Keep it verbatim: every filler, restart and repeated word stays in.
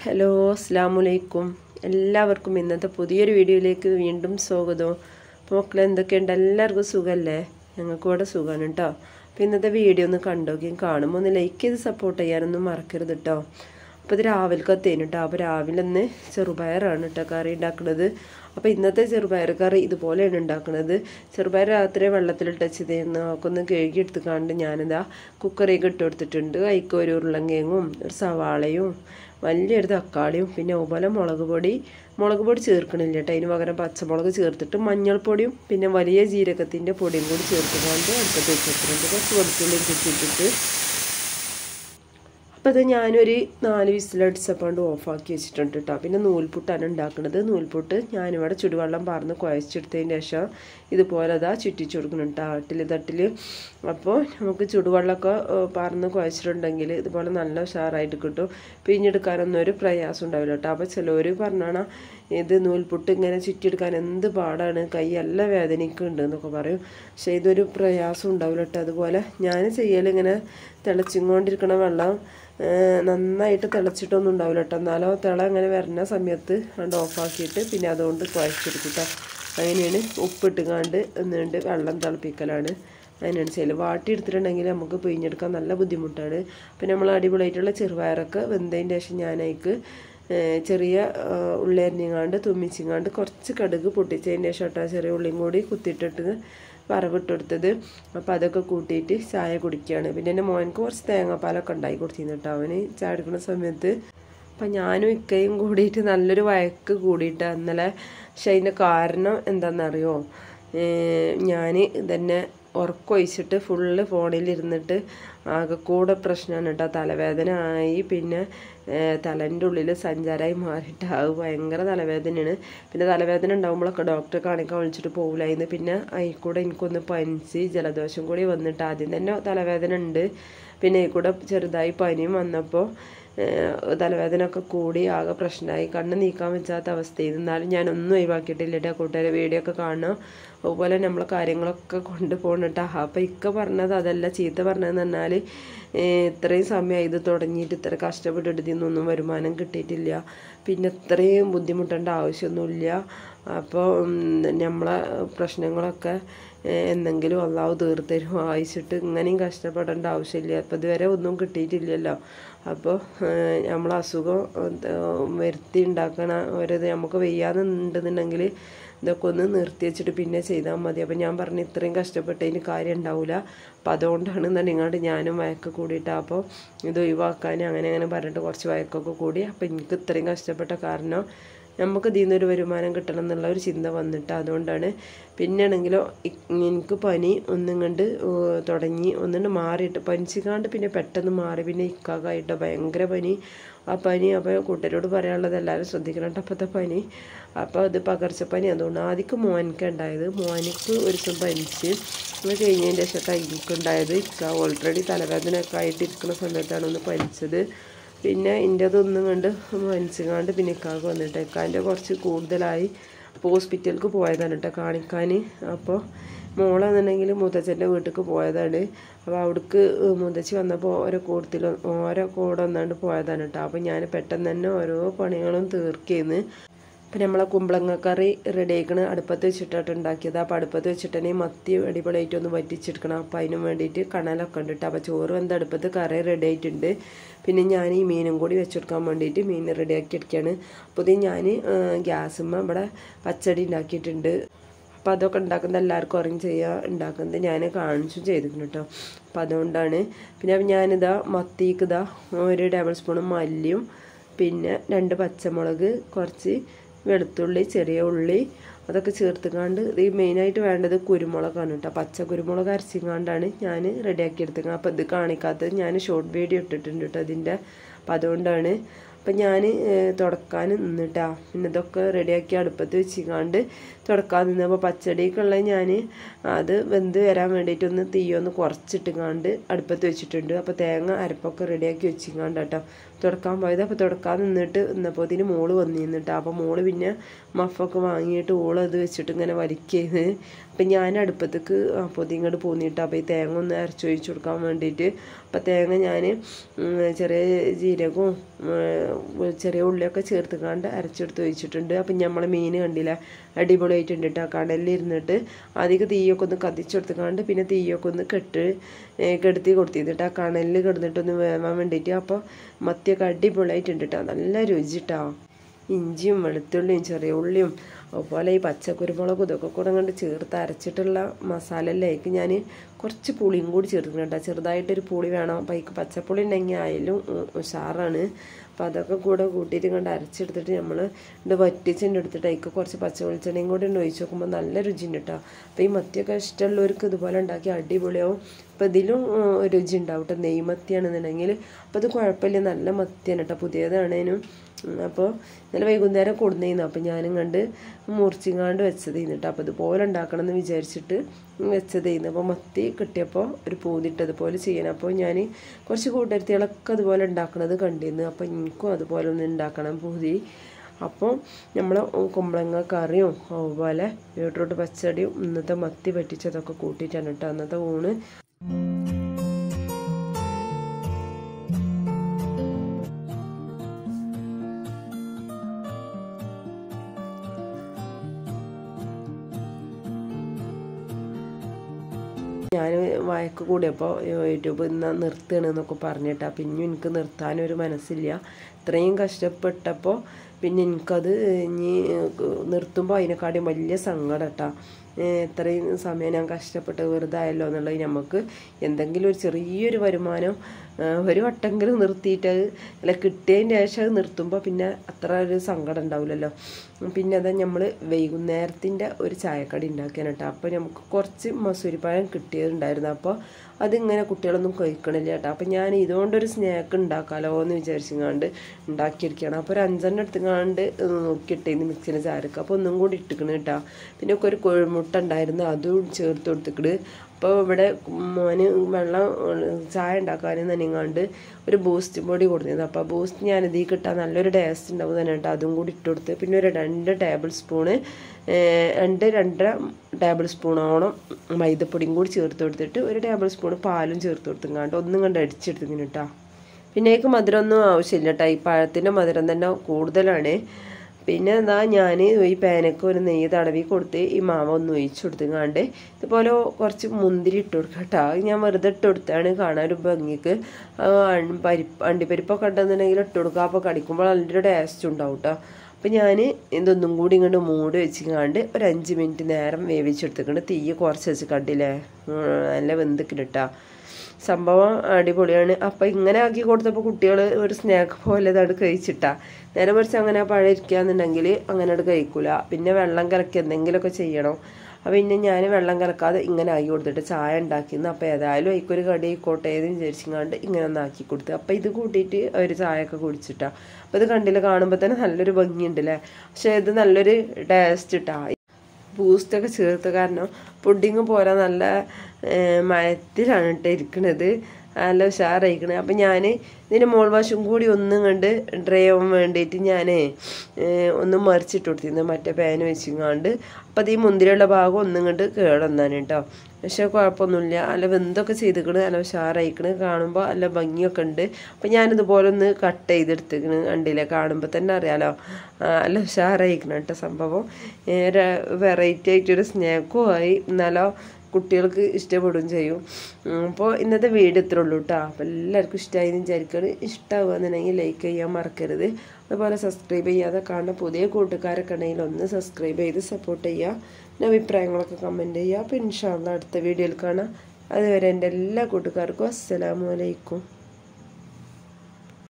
Hello അസ്സലാമു അലൈക്കും. എല്ലാവർക്കും ഇന്നത്തെ പുതിയൊരു വീഡിയോയിലേക്ക് വീണ്ടും സ്വാഗതം. അപ്പോൾ മക്കളെ എന്തൊക്കെയുണ്ട്, എല്ലാവർക്കും സുഖമല്ലേ? ഞങ്ങൾക്ക് ഇവിടെ സുഖമാണ് കേട്ടോ. അപ്പോൾ ഇന്നത്തെ വീഡിയോ ഒന്ന് കണ്ടോക്കിയും കാണുമ്പോൾ ഒന്ന് ലൈക്ക് ചെയ്ത് സപ്പോർട്ട് ചെയ്യാനൊന്നും മറക്കരുത് കേട്ടോ. അപ്പോൾ ഇത് രാവിലക്കത്തേന് കേട്ടോ. അപ്പോൾ രാവിലെ ഒന്ന് ചെറുപയറാണ് കേട്ടോ കറി ഉണ്ടാക്കുന്നത്. അപ്പോൾ ഇന്നത്തെ ചെറുപയർ കറി ഇതുപോലെയാണ് ഉണ്ടാക്കുന്നത്. ചെറുപയർ രാത്രി വെള്ളത്തിലിട്ടച്ച് തരുന്ന ഒന്ന് കഴുകി എടുത്തുകൊണ്ട് ഞാനിതാ കുക്കറിലേക്ക് ഇട്ട് കൊടുത്തിട്ടുണ്ട്. അതിക്ക് ഒരു ഉരുളങ്കിഴങ്ങും ഒരു സവാളയും വലിയൊരു തക്കാളിയും പിന്നെ അതുപോലെ മുളക് പൊടി മുളക് പൊടി ചേർക്കണില്ല കേട്ടോ. അതിന് പകരം പച്ചമുളക് ചേർത്തിട്ട് മഞ്ഞൾപ്പൊടിയും പിന്നെ വലിയ ജീരകത്തിൻ്റെ പൊടിയും കൂടി ചേർത്തുകൊണ്ട് അടുപ്പത്ത് വെച്ചിട്ടുണ്ട്. കുറച്ച് വെളുത്തുള്ളിയും കുത്തിയിട്ടിട്ട് അപ്പോൾ അത് ഞാനൊരു നാല് വിസിലടിച്ചപ്പോണ്ട് ഓഫാക്കി വെച്ചിട്ടുണ്ട് കേട്ടോ. പിന്നെ നൂൽപുട്ടാണ് ഉണ്ടാക്കുന്നത്. നൂൽപുട്ട് ഞാനിവിടെ ചുടുവെള്ളം പാർന്ന് കുഴച്ചെടുത്തതിന് ശേഷം ഇതുപോലെ അതാ ചുറ്റിച്ചു കൊടുക്കണം കേട്ടോ തട്ടിൽ തട്ടിൽ. അപ്പോൾ നമുക്ക് ചുടുവെള്ളമൊക്കെ പാർന്ന് കുഴച്ചിട്ടുണ്ടെങ്കിൽ ഇതുപോലെ നല്ല ഉഷാറായിട്ട് കിട്ടും. പിഴിഞ്ഞെടുക്കാനൊന്നും ഒരു പ്രയാസം ഉണ്ടാവില്ല കേട്ടോ. അപ്പോൾ ചിലവർ പറഞ്ഞാണ് ഇത് നൂൽപുട്ട് ഇങ്ങനെ ചുറ്റിയെടുക്കാൻ എന്ത് പാടാണ്, കൈ എല്ലാം വേദനയ്ക്കുണ്ട് എന്നൊക്കെ പറയും. പക്ഷേ ഇതൊരു പ്രയാസം ഉണ്ടാവില്ല കേട്ടോ. അതുപോലെ ഞാൻ ചെയ്യലിങ്ങനെ തിളച്ചിക്കൊണ്ടിരിക്കണ വെള്ളം നന്നായിട്ട് തിളച്ചിട്ടൊന്നും ഉണ്ടാവില്ല കേട്ടോ. എന്നാലോ തിള അങ്ങനെ വരുന്ന സമയത്ത് കണ്ട് ഓഫാക്കിയിട്ട് പിന്നെ അതുകൊണ്ട് കുഴച്ചെടുക്കും കേട്ടോ. അങ്ങനെയാണ് ഉപ്പിട്ടുകാണ്ട് എന്നുകൊണ്ട് വെള്ളം തിളപ്പിക്കലാണ്. അതിനാണ് ചെയ്യൽ. വാട്ടി എടുത്തിട്ടുണ്ടെങ്കിൽ നമുക്ക് പിഴിഞ്ഞെടുക്കാൻ നല്ല ബുദ്ധിമുട്ടാണ്. പിന്നെ നമ്മൾ അടിപൊളിയായിട്ടുള്ള ചെറുപയറൊക്കെ വെന്തതിൻ്റെ ശേഷം ഞാനേക്ക് ചെറിയ ഉള്ളി അരിഞ്ഞങ്ങാണ്ട് തുമ്മിച്ചിങ്ങാണ്ട് കുറച്ച് കടുക് പൊട്ടിച്ചതിൻ്റെ ശേഷം കേട്ടോ ചെറിയ ഉള്ളിയും കൂടി കുത്തിയിട്ടിട്ട് വറവിട്ടെടുത്തത്. അപ്പോൾ അതൊക്കെ കൂട്ടിയിട്ട് ചായ കുടിക്കുകയാണ്. പിന്നെ എൻ്റെ മോനക്ക് കുറച്ച് തേങ്ങാപ്പാലൊക്കെ ഉണ്ടായി കൊടുത്തിരുന്നു കേട്ടോ അവന് ചായ എടുക്കുന്ന സമയത്ത്. അപ്പം ഞാനും ഇക്കയും കൂടിയിട്ട് നല്ലൊരു വഴക്ക് കൂടിയിട്ട് ഇന്നലെ. പക്ഷെ അതിൻ്റെ കാരണം എന്താണെന്നറിയോ, ഞാൻ ഇതന്നെ ഉറക്കൊഴിച്ചിട്ട് ഫുള്ള് ഫോണിലിരുന്നിട്ട് ആകെ കൂടെ പ്രശ്നമാണ് കേട്ടോ. തലവേദന ആയി, പിന്നെ തലേൻ്റെ ഉള്ളിൽ സഞ്ചാരമായി മാറിയിട്ട് അത് ഭയങ്കര തലവേദനയാണ്. പിന്നെ തലവേദന ഉണ്ടാകുമ്പോഴൊക്കെ ഡോക്ടറെ കാണിക്കാൻ വിളിച്ചിട്ട് പോകില്ലായിരുന്നു. പിന്നെ അതിൽ കൂടെ എനിക്കൊന്ന് പനിച്ച് ജലദോഷം കൂടി വന്നിട്ട് ആദ്യം തന്നെ തലവേദന ഉണ്ട്. പിന്നെ അതിൽ കൂടെ ചെറുതായി പനിയും വന്നപ്പോൾ തലവേദന ഒക്കെ കൂടി ആകെ പ്രശ്നമായി. കണ്ണ് നീക്കാൻ വെച്ചാത്ത അവസ്ഥയിൽ നിന്നാലും ഞാനൊന്നും ഒഴിവാക്കിയിട്ടില്ല കേട്ടോ. കൂട്ടുകാരെ വീഡിയോ ഒക്കെ കാണുക, അതുപോലെ നമ്മൾ കാര്യങ്ങളൊക്കെ കൊണ്ടുപോകണം കേട്ടോ. അപ്പോൾ ഇക്ക പറഞ്ഞത് അതല്ല, ചീത്ത പറഞ്ഞതെന്ന് പറഞ്ഞാൽ ഇത്രയും സമയം ഇത് തുടങ്ങിയിട്ട് ഇത്ര കഷ്ടപ്പെട്ടിട്ട് ഇതിന്നൊന്നും വരുമാനം കിട്ടിയിട്ടില്ല, പിന്നെ ഇത്രയും ബുദ്ധിമുട്ടേണ്ട ആവശ്യമൊന്നുമില്ല. അപ്പോൾ നമ്മളെ പ്രശ്നങ്ങളൊക്കെ എന്തെങ്കിലും അള്ളാഹു തീർത്തരും വായിച്ചിട്ട് ഇങ്ങനെയും കഷ്ടപ്പെടേണ്ട ആവശ്യമില്ല. അപ്പോൾ ഇതുവരെ ഒന്നും കിട്ടിയിട്ടില്ലല്ലോ. അപ്പോൾ നമ്മൾ അസുഖം വരുത്തി ഉണ്ടാക്കണ ഒരു നമുക്ക് വയ്യാന്നുണ്ടെന്നുണ്ടെങ്കിൽ ഇതൊക്കെ ഒന്ന് നിർത്തി വെച്ചിട്ട് പിന്നെ ചെയ്താൽ മതി. അപ്പോൾ ഞാൻ പറഞ്ഞു ഇത്രയും കഷ്ടപ്പെട്ടതിന് കാര്യം ഉണ്ടാവില്ല. അപ്പം അതുകൊണ്ടാണ് നിങ്ങളുടെ ഞാനും വഴക്ക് കൂടിയിട്ട് അപ്പോൾ ഇത് ഒഴിവാക്കാൻ അങ്ങനെ അങ്ങനെ പറഞ്ഞിട്ട് കുറച്ച് വഴക്കൊക്കെ കൂടി. അപ്പോൾ എനിക്ക് ഇത്രയും കഷ്ടപ്പെട്ട കാരണം നമുക്ക് ഇതിൽ നിന്നൊരു വരുമാനം കിട്ടണം എന്നുള്ള ഒരു ചിന്ത വന്നിട്ട് അതുകൊണ്ടാണ്. പിന്നെ ആണെങ്കിലോ എനിക്ക് പനി ഒന്നും കണ്ട് തുടങ്ങി ഒന്നുകൊണ്ട് മാറിയിട്ട് പനിച്ചിക്കാണ്ട് പിന്നെ പെട്ടെന്ന് മാറി. പിന്നെ ഇക്കാകായിട്ടോ ഭയങ്കര പനി. ആ പനി അപ്പോൾ കൂട്ടരോട് പറയാനുള്ളത് എല്ലാവരും ശ്രദ്ധിക്കണം കേട്ടോ അപ്പോഴത്തെ പനി. അപ്പോൾ അത് പകർച്ചപ്പനി. അതുകൊണ്ട് ആദ്യം മോനിക്ക് ഉണ്ടായത്. മോനിക്ക് ഒരു ദിവസം പനിച്ച് അത് കഴിഞ്ഞതിൻ്റെ ശേഷം എനിക്കുണ്ടായത്. ഇക്ക ഓൾറെഡി തലവേദന ഒക്കെ ആയിട്ട് ഇരിക്കുന്ന സമയത്താണ് ഒന്ന് പനിച്ചത്. പിന്നെ എൻ്റെതൊന്നും കണ്ട് മനസ്സിലാണ്ട് പിന്നെ ഇക്കാക്ക് വന്നിട്ട് ഇക്കാൻ്റെ കുറച്ച് കൂടുതലായി. അപ്പോൾ ഹോസ്പിറ്റലിലേക്ക് പോയതാണ് കേട്ടോ കാണിക്കാൻ. അപ്പോൾ മോളെന്നുണ്ടെങ്കിൽ മുത്തച്ഛൻ്റെ വീട്ടിലേക്ക് പോയതാണ്. അപ്പോൾ അവിടേക്ക് മുത്തച്ഛി വന്നപ്പോൾ ഓരോ കൂട്ടത്തിൽ ഓരോ കൂടെ വന്നാണ്ട് പോയതാണ് കേട്ടോ. അപ്പോൾ ഞാൻ പെട്ടെന്ന് തന്നെ ഓരോ പണികളും തീർക്കിയെന്ന്. അപ്പം നമ്മളെ കുമ്പളങ്ങ കറി റെഡി ആയിക്കണ്. അടുപ്പത്ത് വെച്ചിട്ടാണ് ഉണ്ടാക്കിയത്. അപ്പോൾ അടുപ്പത്ത് വെച്ചിട്ട് മത്തി അടിപൊളിയായിട്ട് ഒന്ന് വറ്റിച്ചെടുക്കണം. അപ്പോൾ അതിനും വേണ്ടിയിട്ട് കണലൊക്കെ ഉണ്ട് കേട്ടോ. അപ്പോൾ ചോറ് വന്ന് അടുപ്പത്ത് കറി റെഡി ആയിട്ടുണ്ട്. പിന്നെ ഞാൻ ഈ മീനും കൂടി വെച്ചെടുക്കാൻ വേണ്ടിയിട്ട് മീൻ റെഡിയാക്കി എടുക്കുകയാണ്. അപ്പോൾ ഇത് ഞാൻ ഗ്യാസുമ്മ ഇവിടെ പച്ചടി ഉണ്ടാക്കിയിട്ടുണ്ട്. അപ്പോൾ അതൊക്കെ ഉണ്ടാക്കുന്നത് എല്ലാവർക്കും അറിയും ചെയ്യുക, ഉണ്ടാക്കുന്നത് ഞാൻ കാണിച്ചും ചെയ്തിട്ടുണ്ട് കേട്ടോ. അപ്പോൾ അതുകൊണ്ടാണ്. പിന്നെ ഞാനിതാ മത്തിക്ക് ഇതാ ഒരു ടേബിൾ സ്പൂൺ മല്ലിയും പിന്നെ രണ്ട് പച്ചമുളക് കുറച്ച് വെളുത്തുള്ളി ചെറിയ ഉള്ളി അതൊക്കെ ചേർത്തുകാണ്ട് ഈ മെയിനായിട്ട് വേണ്ടത് കുരുമുളകാണ് കേട്ടോ. പച്ച കുരുമുളക് അരച്ചിങ്ങാണ്ടാണ് ഞാൻ റെഡിയാക്കി എടുത്തത്. അപ്പോൾ ഇത് കാണിക്കാത്തത് ഞാൻ ഷോർട്ട് വീഡിയോ ഇട്ടിട്ടുണ്ട് കേട്ടോ അതിൻ്റെ. അപ്പം അതുകൊണ്ടാണ്. അപ്പം ഞാൻ തുടക്കാൻ നിന്നിട്ടാ പിന്നെ ഇതൊക്കെ റെഡിയാക്കി അടുപ്പത്ത് വെച്ചിങ്ങാണ്ട് തുടക്കാൻ നിന്നപ്പോൾ പച്ചടിക്കുള്ള ഞാൻ അത് വെന്ത് വരാൻ വേണ്ടിയിട്ടൊന്ന് തീയൊന്ന് കുറച്ചിട്ടുങ്ങാണ്ട് അടുപ്പത്ത് വെച്ചിട്ടുണ്ട്. അപ്പോൾ തേങ്ങ അരപ്പൊക്കെ റെഡിയാക്കി വെച്ചിങ്ങാണ്ട് കേട്ടോ തുടക്കാൻ പോയത്. അപ്പോൾ തുടക്കാൻ നിന്നിട്ട് ഇന്നപ്പോൾ ഇതിന് മോള് വന്നിരുന്നിട്ടാ. അപ്പോൾ മോള് പിന്നെ മഫൊക്കെ വാങ്ങിയിട്ട് ഓളത് വെച്ചിട്ട് ഇങ്ങനെ വലിക്കുന്നത്. അപ്പം ഞാൻ അടുപ്പത്തേക്ക് അപ്പോൾ ഇങ്ങോട്ട് പോന്നിട്ട് അപ്പോൾ ഈ തേങ്ങ ഒന്ന് അരച്ചൊഴിച്ച് കൊടുക്കാൻ വേണ്ടിയിട്ട് അപ്പം തേങ്ങ ഞാൻ ചെറിയ ജീരകവും ചെറിയ ഉള്ളിയൊക്കെ ചേർത്തുകൊണ്ട് അരച്ചെടുത്ത് ഒഴിച്ചിട്ടുണ്ട്. അപ്പം നമ്മൾ മീൻ കണ്ടില്ല അടിപൊളിയായിട്ടുണ്ട് കേട്ടോ. കടലിലിരുന്നിട്ട് അധികം തീയൊക്കെ ഒന്ന് കത്തിച്ചെടുത്തുകൊണ്ട് പിന്നെ തീയൊക്കെ ഒന്ന് കെട്ട് കെടുത്തി കൊടുത്തിട്ട് ആ കണലിൽ കിടന്നിട്ടൊന്ന് വേവാൻ വേണ്ടിയിട്ട്. അപ്പോൾ മത്തിയൊക്കെ അടിപൊളിയായിട്ടുണ്ട് കേട്ടോ, നല്ല രുചി കേട്ടോ. ഇഞ്ചിയും വെളുത്തുള്ളിയും ചെറിയ ഉള്ളിയും അതുപോലെ ഈ പച്ചക്കുരുമുളകും ഇതൊക്കെ കൂടെ കണ്ട് ചേർത്ത് അരച്ചിട്ടുള്ള മസാലയിലേക്ക് ഞാൻ കുറച്ച് പുളിയും കൂടി ചേർക്കുന്നുണ്ട്. ചെറുതായിട്ടൊരു പുളി വേണം, അപ്പം അതിക്ക് പച്ചപ്പുളി ഉണ്ടെങ്കിൽ ആയാലും ഉഷാറാണ്. അപ്പം അതൊക്കെ കൂടെ കൂട്ടിയിട്ട് കണ്ട് അരച്ചെടുത്തിട്ട് നമ്മൾ ഇത് വറ്റിച്ചിട്ട് എടുത്തിട്ട് അതിക്ക് കുറച്ച് പച്ച വെളിച്ചെണ്ണയും കൂടി ഉണ്ട് ഒഴിച്ച് നോക്കുമ്പോൾ നല്ല രുചിയുണ്ട് കേട്ടോ. അപ്പോൾ ഈ മത്തിയൊക്കെ ഇഷ്ടമുള്ളവർക്ക് ഇതുപോലെ ഉണ്ടാക്കി അടിപൊളിയാവും. അപ്പോൾ ഇതിലും രുചി ഉണ്ടാവും കേട്ടോ, നെയ്മത്തിയാണെന്നുണ്ടെങ്കിൽ. അപ്പോൾ ഇത് കുഴപ്പമില്ല, നല്ല മത്തിയാണ് കേട്ടോ, പുതിയതാണേനും. അപ്പോൾ ഇന്നലെ വൈകുന്നേരം കൊടുന്നേന്നു. അപ്പോൾ ഞാനും കണ്ട് മുറിച്ചിങ്ങാണ്ട് വെച്ചത് ചെയ്യുന്നുണ്ട്. അപ്പോൾ ഇതുപോലെ ഉണ്ടാക്കണം എന്ന് വിചാരിച്ചിട്ട് വെച്ചത് ചെയ്യുന്നു. അപ്പോൾ മത്തി കിട്ടിയപ്പോൾ ഒരു പൂതിട്ടതുപോലെ ചെയ്യണം. അപ്പോൾ ഞാൻ കുറച്ച് കൂട്ടുകാരികളൊക്കെ അതുപോലെ ഉണ്ടാക്കണത് കണ്ടിരുന്നു. അപ്പോൾ എനിക്കും അതുപോലെ ഒന്ന് ഉണ്ടാക്കണം പൂതി. അപ്പോൾ നമ്മൾ കുമ്പളങ്ങ കറിയും അതുപോലെ ബീട്രൂട്ട് പച്ചടിയും ഇന്നത്തെ മത്തി പറ്റിച്ചതൊക്കെ കൂട്ടിയിട്ടാണ് കേട്ടോ അന്നത്തെ ഊണ്. ഞാൻ വഴക്ക് കൂടിയപ്പോൾ യൂട്യൂബ് ഇന്ന് നിർത്തുകയാണെന്നൊക്കെ പറഞ്ഞിട്ടാ. പിന്നെ എനിക്ക് നിർത്താനൊരു മനസ്സില്ല. ഇത്രയും കഷ്ടപ്പെട്ടപ്പോൾ പിന്നെ എനിക്കത് ഇനി നിർത്തുമ്പോൾ അതിനെക്കാട്ടിയും വലിയ സങ്കടം കേട്ടോ. ഇത്രയും സമയം ഞാൻ കഷ്ടപ്പെട്ട് വെറുതെ ആയല്ലോ എന്നുള്ളത്. നമുക്ക് എന്തെങ്കിലും ഒരു ചെറിയൊരു വരുമാനം ഒരു വട്ടെങ്കിലും നിർത്തിയിട്ട് അല്ല കിട്ടിയതിൻ്റെ ശേഷം അത് നിർത്തുമ്പോൾ പിന്നെ അത്ര ഒരു സങ്കടം ഉണ്ടാവില്ലല്ലോ. പിന്നെ അതാ നമ്മൾ വൈകുന്നേരത്തിൻ്റെ ഒരു ചായക്കടി ഉണ്ടാക്കിയാണ് കേട്ടോ. അപ്പോൾ നമുക്ക് കുറച്ച് മസൂരിപ്പഴം കിട്ടിയതുണ്ടായിരുന്നു. അപ്പോൾ അതിങ്ങനെ കുട്ടികളൊന്നും കഴിക്കണില്ല കേട്ടോ. അപ്പോൾ ഞാൻ ഇതുകൊണ്ടൊരു സ്നാക്ക് ഉണ്ടാക്കാമല്ലോ എന്ന് വിചാരിച്ചങ്ങാണ്ട് ഉണ്ടാക്കിയിരിക്കുകയാണ്. അപ്പോൾ ഒരു അഞ്ചെണ്ണം എടുത്തുങ്ങാണ്ട് നോക്കിയിട്ടേന്ന് മിക്സിയിൽ ചാരക്ക്. അപ്പോൾ ഒന്നും കൂടി ഇട്ടിക്കണ് കേട്ടോ. പിന്നെ ഒക്കെ ഒരു കോഴിമുട്ട ഉണ്ടായിരുന്നു, അതും ചേർത്ത് കൊടുത്തിക്കണ്. അപ്പോൾ ഇവിടെ മോന് വെള്ളം ചായ ഉണ്ടാക്കാനും തന്നെങ്ങാണ്ട് ഒരു ബൂസ്റ്റ് പൊടി കൊടുത്തിരുന്നു. അപ്പോൾ ബൂസ്റ്റ് ഞാൻ ഇതിൽ കിട്ടാൻ നല്ലൊരു ടേസ്റ്റ് ഉണ്ടാവും തന്നെ കേട്ടോ. അതും കൂടി ഇട്ട് കൊടുത്ത് പിന്നെ ഒരു രണ്ട് ടേബിൾ സ്പൂണ് രണ്ട് രണ്ടര ടേബിൾ സ്പൂണോളം മൈദപ്പൊടിയും കൂടി ചേർത്ത് കൊടുത്തിട്ട് ഒരു ടേബിൾ സ്പൂൺ പാലും ചേർത്ത് കൊടുത്തുങ്ങാണ്ട് ഒന്നും കണ്ട് അടിച്ചെടുത്തിങ്ങനെ കേട്ടോ. പിന്നേക്ക് മധുരമൊന്നും ആവശ്യമില്ല കേട്ടോ, ഈ പഴത്തിൻ്റെ മധുരം തന്നെ കൂടുതലാണ്. പിന്നെ എന്താ ഞാൻ ഈ പാനക്ക് ഒരു നെയ്യ് തടവി കൊടുത്ത് ഈ മാവ ഒന്ന് ഒഴിച്ചു കൊടുത്തുങ്ങാണ്ട് ഇതുപോലെ കുറച്ച് മുന്തിരി ഇട്ട് കൊടുക്കുക കേട്ടോ. ഞാൻ വെറുതെ ഇട്ട് കൊടുത്താണ് കാണാൻ ഒരു ഭംഗിക്ക്. പരിപ്പ് അണ്ടിപ്പരിപ്പൊക്കെ ഉണ്ടെന്നുണ്ടെങ്കിൽ ഇട്ട് കൊടുക്കുക. അപ്പോൾ കടിക്കുമ്പോൾ നല്ലൊരു ടേസ്റ്റ് ഉണ്ടാവും കേട്ടോ. അപ്പം ഞാൻ ഇതൊന്നും കൂടി ഇങ്ങോട്ട് മൂടി വെച്ചിങ്ങാണ്ട് ഒരു അഞ്ച് മിനിറ്റ് നേരം വേവിച്ചെടുത്തിട്ടുണ്ട്. തീ കുറച്ച് വെച്ച് കണ്ടില്ലേ, നല്ല വെന്തിക്കിട്ടാ. സംഭവം അടിപൊളിയാണ്. അപ്പം ഇങ്ങനെ ആക്കി കൊടുത്തപ്പോൾ കുട്ടികൾ ഒരു സ്നാക്ക് പോലെ ഇതാണ് കഴിച്ചിട്ടാ. നേരെ മറിച്ച് അങ്ങനെ പഴം ഇരിക്കുകയെന്നുണ്ടെങ്കിൽ അങ്ങനെ അത് കഴിക്കൂല. പിന്നെ വെള്ളം കലക്കി എന്തെങ്കിലുമൊക്കെ ചെയ്യണം. അപ്പം പിന്നെ ഞാൻ വെള്ളം കലക്കാതെ ഇങ്ങനെ ആക്കി കൊടുത്തിട്ട് ചായ ഉണ്ടാക്കിയിരുന്നു. അപ്പോൾ ഏതായാലും അതിക്കൊരു കടി ആയിക്കോട്ടെ എന്ന് വിചാരിച്ചിങ്ങാണ്ട് ഇങ്ങനെ ഒന്ന് ആക്കി കൊടുത്ത്. അപ്പം ഇത് കൂട്ടിയിട്ട് അവർ ചായയൊക്കെ കുടിച്ചിട്ടാ. അപ്പോൾ ഇത് കണ്ടില്ല, കാണുമ്പോൾ തന്നെ നല്ലൊരു ഭംഗിയുണ്ടല്ലേ. പക്ഷേ ഇത് നല്ലൊരു ടേസ്റ്റ് ഇട്ടാ. ബൂസ്റ്റൊക്കെ ചേർത്ത് കാരണം പുഡിങ് പോലെ നല്ല മയത്തിലാണ് കേട്ടോ ഇരിക്കണത്, നല്ല ഉഷാറായിരിക്കണത്. അപ്പം ഞാൻ ഇതിൻ്റെ മോൾ വശം കൂടി ഒന്നും കണ്ട് ഡ്രൈ ആവാൻ വേണ്ടിയിട്ട് ഞാൻ ഒന്ന് മറിച്ചിട്ട് കൊടുത്തിരുന്നു മറ്റേ പാന് വെച്ചിങ്ങാണ്ട്. അപ്പം അത് ഈ മുന്തിരിയുള്ള ഭാഗം ഒന്നും കണ്ട് കേടൊന്നാണ് കേട്ടോ. പക്ഷേ കുഴപ്പമൊന്നുമില്ല, നല്ല വെന്തൊക്കെ ചെയ്തിക്കണ്, നല്ല ഉഷാറായിക്കണ്, കാണുമ്പോൾ നല്ല ഭംഗിയൊക്കെ ഉണ്ട്. അപ്പം ഞാനിതുപോലെ ഒന്ന് കട്ട് ചെയ്തെടുത്തിക്കണ്, കണ്ടില്ലേ, കാണുമ്പോൾ തന്നെ അറിയാലോ നല്ല ഉഷാറായിക്കണം കേട്ടോ. സംഭവം വെറൈറ്റി ആയിട്ടൊരു സ്നാക്കും ആയി, എന്നാലോ കുട്ടികൾക്ക് ഇഷ്ടപ്പെടുകയും ചെയ്യും. അപ്പോൾ ഇന്നത്തെ വീഡിയോ ഇത്രേ ഉള്ളൂ കേട്ടോ. അപ്പോൾ എല്ലാവർക്കും ഇഷ്ടമായി എന്ന് വിചാരിക്കുകയാണ്. ഇഷ്ടമാകുകയെന്നുണ്ടെങ്കിൽ ലൈക്ക് ചെയ്യാൻ മറക്കരുത്. അതുപോലെ സബ്സ്ക്രൈബ് ചെയ്യാതെ കാണുന്ന പുതിയ കൂട്ടുകാരൊക്കെ ഉണ്ടെങ്കിൽ ഒന്ന് സബ്സ്ക്രൈബ് ചെയ്ത് സപ്പോർട്ട് ചെയ്യുക. പിന്നെ അഭിപ്രായങ്ങളൊക്കെ കമൻറ്റ് ചെയ്യുക. അപ്പോൾ ഇൻഷാ അല്ലാഹ് അടുത്ത വീഡിയോയിൽ കാണാം. അതുവരെ എൻ്റെ എല്ലാ കൂട്ടുകാർക്കും അസ്സലാമു അലൈക്കും.